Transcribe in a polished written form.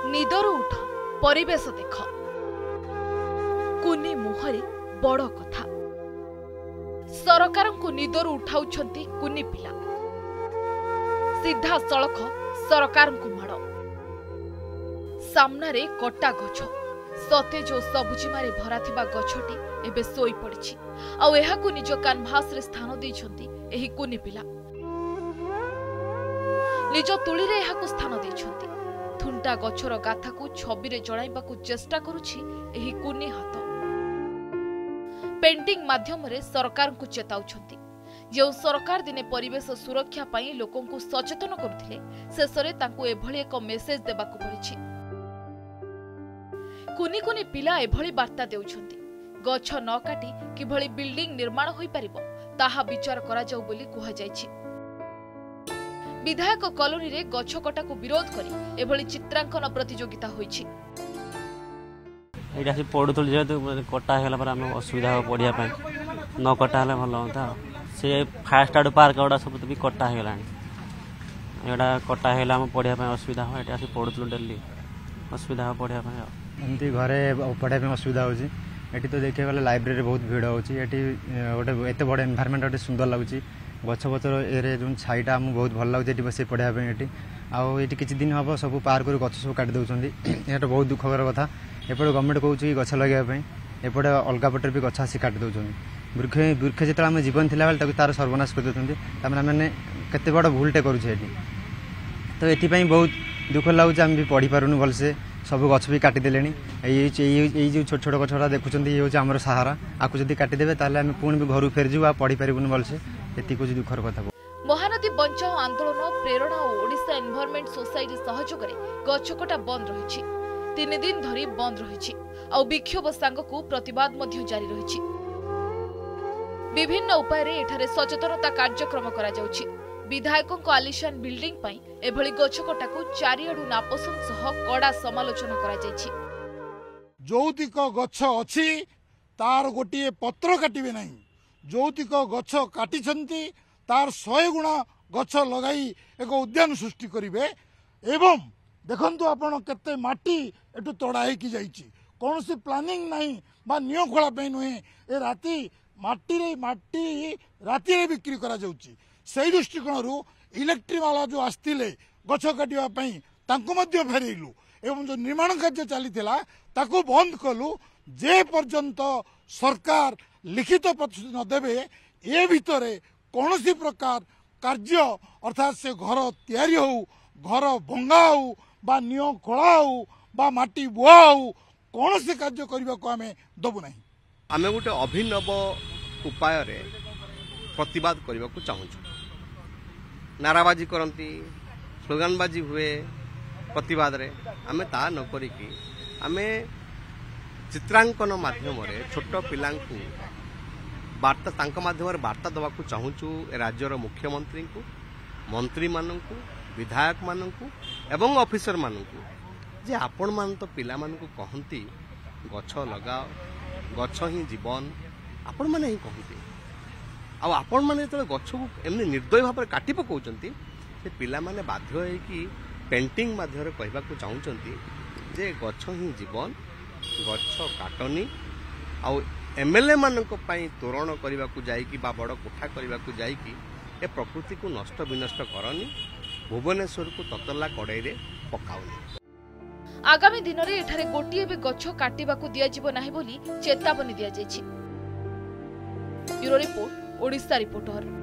निदरु उठ परिवेश देख कुनी मुहरे बड़ कथा सरकार को निदरु उठाउछंती कुनी पिला सीधा सड़क सरकार को माड़ सामने कटा गछ सतेज और सबुजिमारे भरा थिबा गछटी एबे सोई पड़िछि आ एहाकु निज कानभास रे स्थान दैछंती एही कुनी पिला निज तुली रे एहाकु स्थान दैछंती थुंटा गछर गाथा को छवि रे जणाइबाकु चेष्टा करूछि एही कुनी हाथ पेंटिंग माध्यम रे सरकार को चेताउछंती जो सरकार दिने परिवेश सुरक्षा पाई लोकों को सचेतन करुथिले शेषरे तांकु एभली एक मेसेज देबाकु पड़िछि कुनी कुनी पिला एभली वार्ता देउछंती गछ न काटी किभली बिल्डिंग निर्माण होई परिबो ताहा विचार करा जाउ बोली कुहा जायछि विधायक कॉलोनी रे गछ कटा को विरोध करी एभली चित्रांकन प्रतियोगिता होईछि एटा से पढुथल जेतु कटा हेला पर हम असुविधा हो पढिया पय न कटा हले भलो होता से फास्ट आड पार्क ओडा सब भी कटा हेलानी एडा कटा हेला हम पढिया पय असुविधा हो एटा से पढुथल डेली असुविधा हो पढिया पय एमती घरे पढ़ाई में असुविधा होची एटी तो देखिए गले लाइब्रेरी बहुत भीड़ होची एटी गोटे एते बड़ एनवायरनमेंट गोटे सुंदर लागुची गछ पतर एरे जो छाईटा हम बहुत भल लागुची एटी बसे पढ़ाई पे एटी आउ एटी किछि दिन हबो सब पार्क कर गछ सब काटी दउछंदी एटा बहुत दुखकर कथा एपटे गवर्नमेंट कहउची कि गछ लगाय पे एपटे अलगा पटर भी गछ आसी काटी दउछंदी वृक्ष वृक्ष जेतला हम जीवन थिला बेल ताकि तार सर्वनाश कर दउछंदी तामे माने केते बड़ भूलटे करूछे एटी तो एथि पई बहुत दुख लागुची हम भी पढ़ी पारुनु भलसे सब गछ भी काटिदेले जो छोट छोट गछरा देखुं ये हूँ आम सहारा आपको जब काटिदेवे ताल पुणी भी घर फेरजु आ पढ़ी पारूँ भलसे ये दुखर कथा महानदी बंचाओ आंदोलन प्रेरणा और ओडिशा एनवायरनमेंट सोसाइटी सहयोग में गछकटा बंद रही 3 दिन धरी बंद रही और विक्षोभ सांगकु प्रतिवाद मध्य जारी रही विभिन्न उपाय एठारे सचेतनता कार्यक्रम करा जाउछि विधायकों को आलिशान बिल्डिंग पाई एभली गछकटा को चारिआडु नापसंद सह कड़ा समालोचना करा जायछि जौतिक गछ अछि तार गोटे पत्र काटिबे नहीं जौतिक गछ काटिछंती तार 100 गुणा गछ लगाई एक उद्यान सृष्टि करिवे एवं देखंतु आपण केते माटी एटु तोड़ाई की जाइछि कोनोसी प्लानिंग नहीं बा नियो खोला पे नुहे ए राती माटी राती रे बिक्री करा जाउछि से दृष्टिकोण इलेक्ट्रिक वाला जो आसते गछ काटा फेरइलु एवं जो निर्माण कार्य चली बंद कलु जे पर्यंत सरकार लिखित प्रतिश्रुति नदेवे ए भितर कौन प्रकार कार्य अर्थात से घर तैयारी हो घर भंगा हो बा नियो खोला हो बा माटी बुआ हो कौन से कार्य करने को आम दबु ना आम गोटे अभिनव उपाय प्रतिवाद करने को चाहूँ नाराबाजी करती स्लोगानबाजी हुए प्रतिवाद रे आमे ता न करिकी आमे चित्रांकन माध्यम रे छोट पिलांकु वार्ता तांक माध्यम रे वार्ता दवा को चाहूचु राज्यर मुख्यमंत्री को मंत्री माननकु विधायक माननकु एवं ऑफिसर माननकु जे आपण मान तो पिला मानकु कहंती गछ लगाओ गछ ही जीवन आपण माने ही कहंती आ आपण माने तो गछ को एमने निर्दय भाव काटी पकाउचंती से पिला माने बाध्य है कि पेंटिंग माध्यम कहबा को चाहूचंती जे गछ ही जीवन गछ काटनी आ एमएलए मानक पई तोरण करबा को जाई कि बा बड़ कोठा करबा को जाई कि ए प्रकृति को नष्ट विनष्ट करनी भुवनेश्वर को ततला कड़ाई रे पकाउनी आगामी दिन रे एठारे गोटिए भी गछ काटिबा को दिया जिवो नाही बोली चेतावनी दिया जायछि ब्यूरो रिपोर्ट ओडिशा रिपोर्टर।